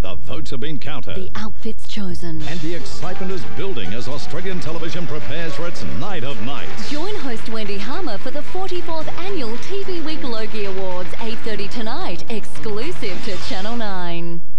The votes have been counted. The outfits chosen. And the excitement is building as Australian television prepares for its Night of Nights. Join host Wendy Harmer for the 44th Annual TV Week Logie Awards, 8:30 tonight, exclusive to Channel 9.